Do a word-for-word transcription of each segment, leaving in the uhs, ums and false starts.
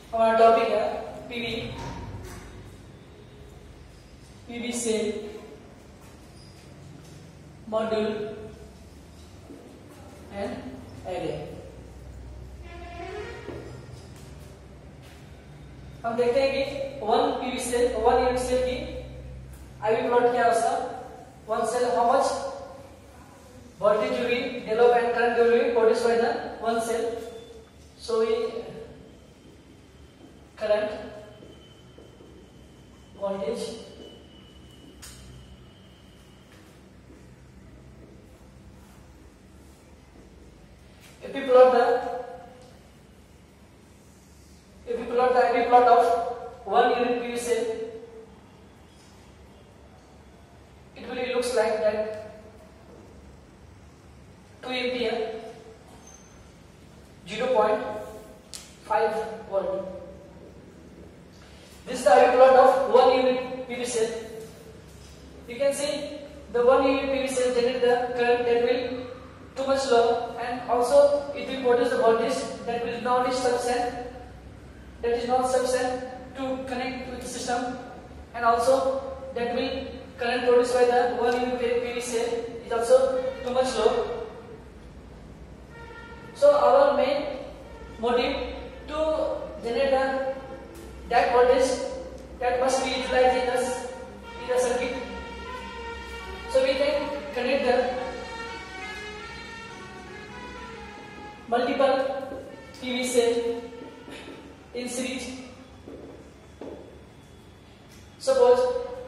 हमारा टॉपिक है PV PV cell module and array. हम देखते हैं कि one PV cell one unit cell की आईवी प्लॉट क्या है उसका। One cell how much voltage will be developed and current will be produced by the one cell. So we current voltage if we plot the if we plot the I V plot of one unit P V cell, it will looks like that. two ampere zero point five volt. This is the I V plot of one unit P V cell. You can see the one unit P V cell generate the current that will too much low, and also it will produce the voltage that will not be sufficient that is not sufficient to connect with the system, and also that will current produced by the one unit P V cell is also too much low. So our main motive to generate the that voltage that must be utilized in the in the circuit. So we can connect the multiple P V cell in series. Suppose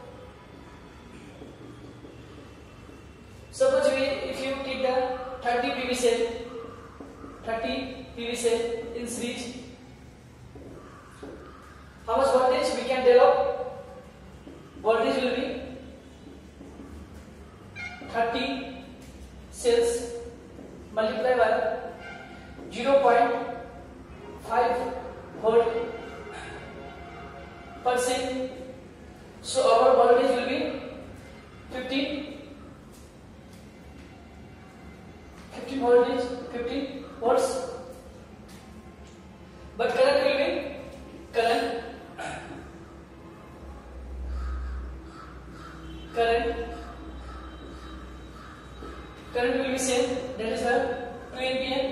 suppose we if you take the thirty P V cell thirty P V cell in series, how much voltage we can develop? Voltage will be thirty cells multiplied by zero point five volt per cell. So our voltage will be fifteen fifteen voltage fifteen volts, but current will be current current current will be same, that is the two ampere.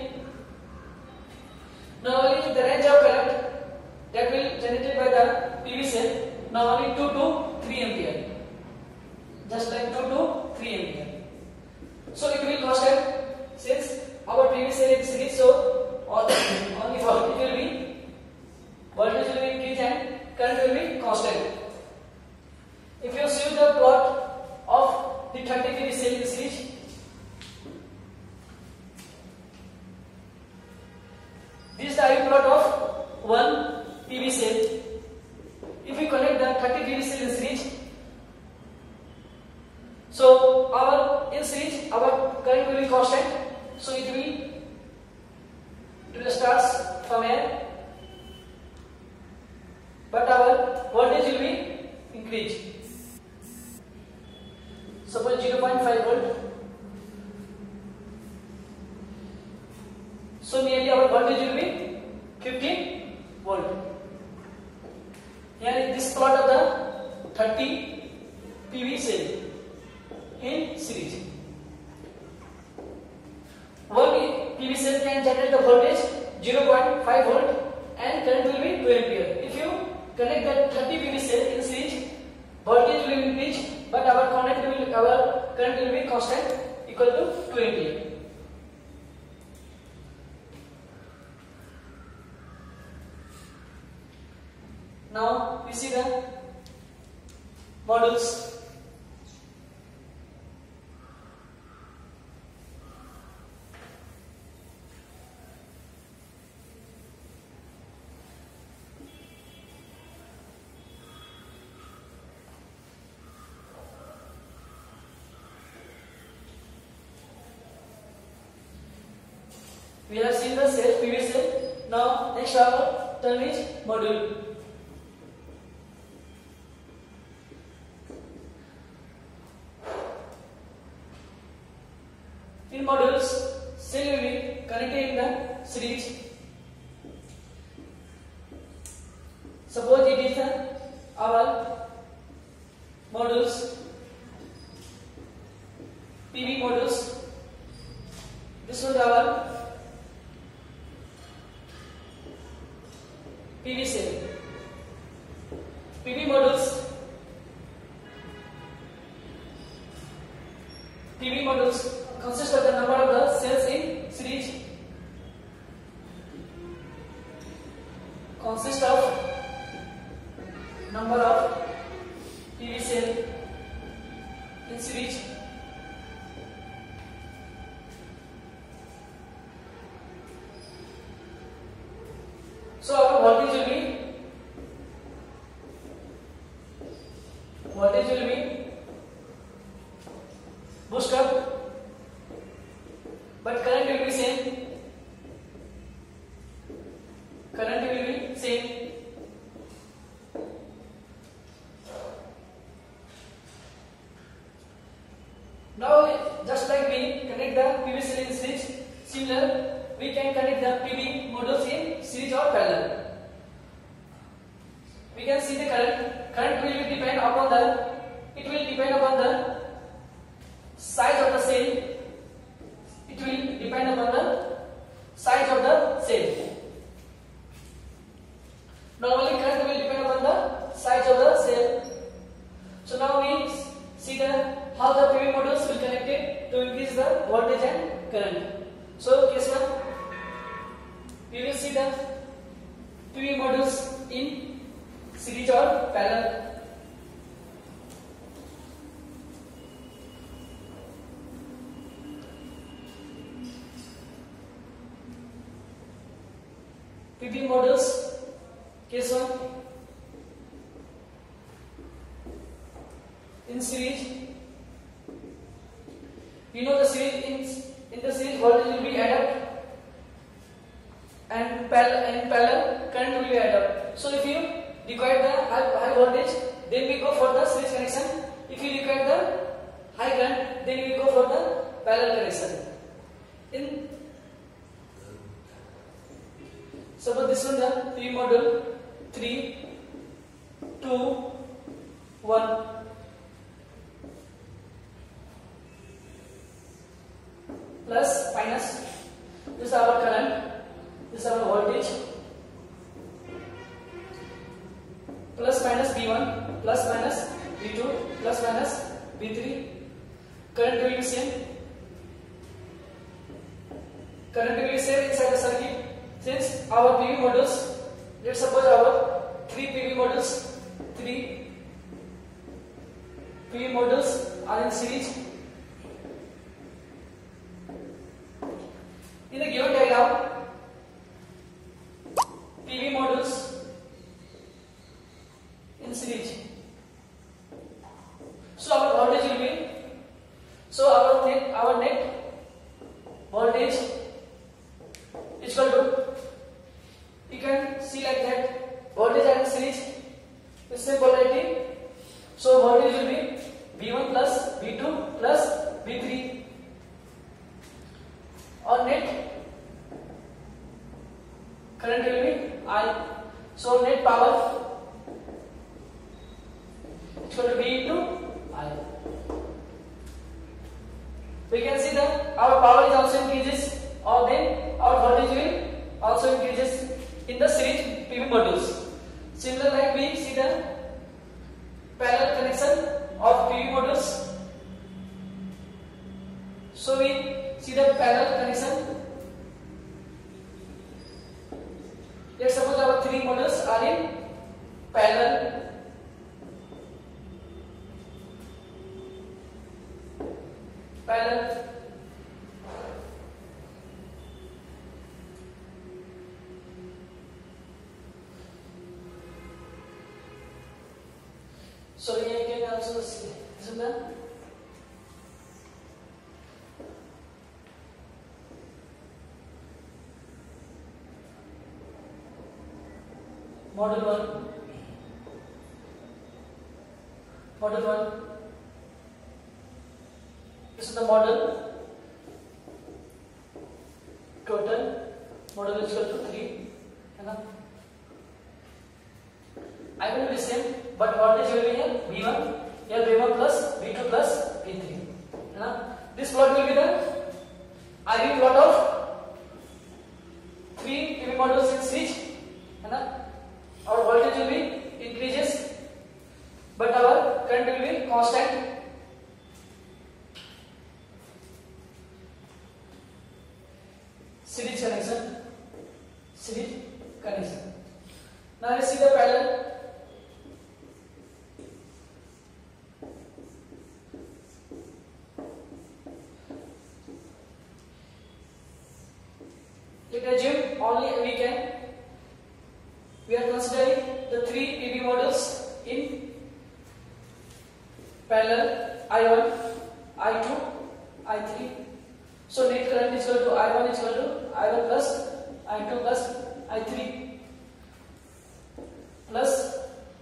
Now only the range of current that will generated by the P V cell now only two to three ampere, just like two to three ampere. So it will constant since our P V cell is series, so only voltage will be voltage will be increased and current will be constant. If you see the plot of the thirty P V cell in series, this is the I V plot of one P V cell. If we connect the thirty P V cell in series, so our in series our current will be constant. So it will it will starts from here, but our voltage will be increased. Suppose zero point five volt. So nearly our voltage will be fifteen volt. Here is this plot of the thirty P V cell in series. One P V cell can generate the voltage zero point five volt and current will be two ampere. If you connect the thirty P V cell in series, voltage will increase, but our current will our current will be constant equal to two ampere. Now we see the modules. We have seen the cell, P V cell. Now next our turn is module. In modules, cell will be connected in the series. Suppose it is uh, our modules, P V modules. This was our P V cell. P V modules. P V modules consist of the number of the cells in series. Consist of number of P V cell in series. So our voltage will be voltage will be boost up, but current will be same. Current will be same. Now, just like we connect the P V cell in series, similar we can connect the P V modules in series or parallel. We can see the current. Current will depend upon the. It will depend upon the size of the cell. It will depend upon the size of the cell. Normally, current will depend upon the size of the cell. So now we see the how the P V modules will connect it to increase the voltage and current. So case one, we will see the P V modules in series or parallel. P V modules, case one, in series. You know the series in, in the series voltage will be added up, and parallel in parallel current will be added up. So if you require the high, high voltage, then we go for the series connection. If you require the high current, then we go for the parallel connection. In suppose this one the P V module three, two, one. Plus minus, this is our current, this is our voltage, plus minus V one, plus minus V two, plus minus V three, current will be same, current will be same inside the circuit. Since our P V modules, let's suppose our three P V modules, three P V modules are in series. In the given diagram, P V modules in series. So our voltage will be, so our net, our net voltage is equal to, you can see like that, voltage and series is same polarity. So voltage will be V one plus V two plus V three. On net current will be I. So net power is going to be into I. We can see that our power is also increases, or then our voltage will also increases in the series P V modules. Similar like we see the parallel connection of P V modules. So we see the parallel connection. Let's suppose our three modules are in parallel. Parallel. So here you can also see this is the model one, model one. This is the model. Total model is equal to three. है ना? I will be same, but voltage will be here V one, here V one plus V two plus V three. Now this plot will be the I V plot of three P V modules in switch. Our voltage will be increases, but our current will be constant. Series connection, series connection. Now let's see the parallel. Let us assume only we can. We are considering the three P V modules in parallel: I one, I two, I three. So net current is equal to I one is equal to I one plus I two plus I three plus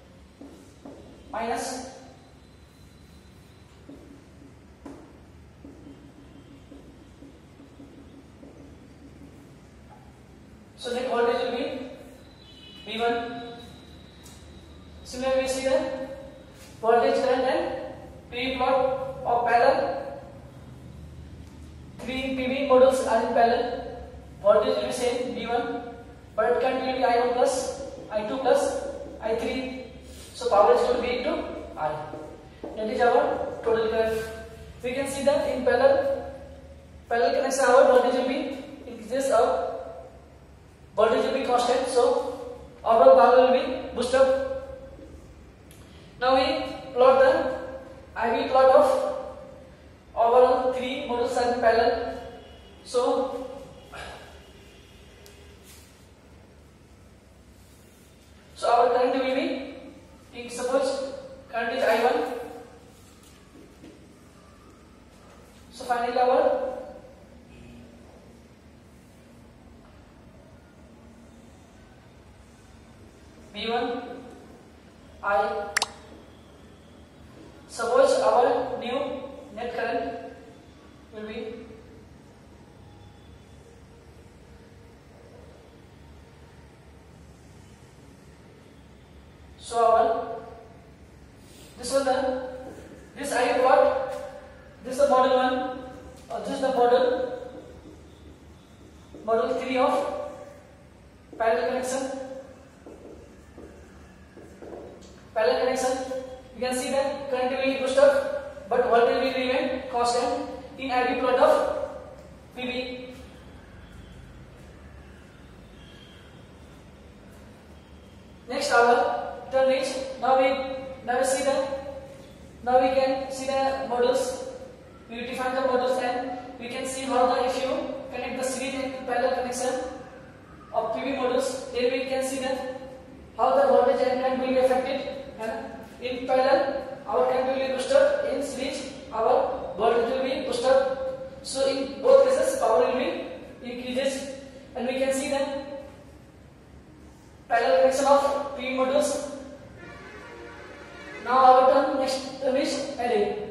minus so net voltage will be V one. Similarly, we see the voltage, current and P V plot of parallel. Three P V modules are in parallel. Voltage will be same V one, but current will be I one plus I two plus I three. So power is going to be into I. That is our total current. We can see that in parallel, parallel connection, our voltage will be increases, our voltage will be constant. So overall power will be boosted up. Now we plot the I V plot of overall three modules are in parallel. So so our current will be, suppose current is I one. So finally our V one I. Suppose our new net current will be so our this was the this I V plot, this is the model one, or this is the model model three of parallel connection. Parallel connection, you can see that current will be boosted up, but voltage will remain constant in I V plot of P V. Next our turn is, now we now we see the now we can see the models. We define the models and we can see how the, if you connect the series and parallel connection of P V models, then we can see that how the voltage and current will be affected. And in parallel, our current will be boosted. In series, our voltage will be boosted. So in both cases, power will be increases, and we can see that parallel connection of P V modules. Now our turn next term is array.